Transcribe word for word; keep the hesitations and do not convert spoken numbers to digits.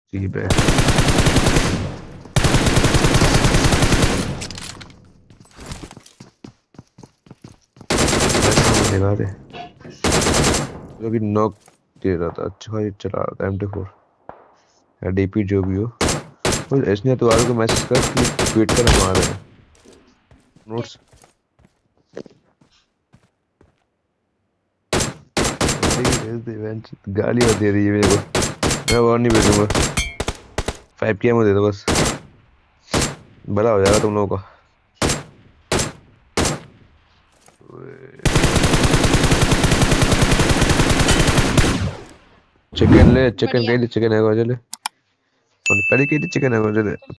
ठीक है दिखा दे जो कि नॉक दे रहा था। अच्छा भाई चला रहा था एम टी फोर या डीपी जो भी हो। और इसने तो आर को मैसेज कर कि वेट कर हम आ रहे हैं नोट्स गाली और दे रही है मेरे को। मैं और नहीं भेजूंगा फाइव के एम दे दो बस भला हो जाएगा तुम लोगों का। चिकन ले चिकन बढ़िया कह ली चिकन है चले और पहले कह ली चिकन है चले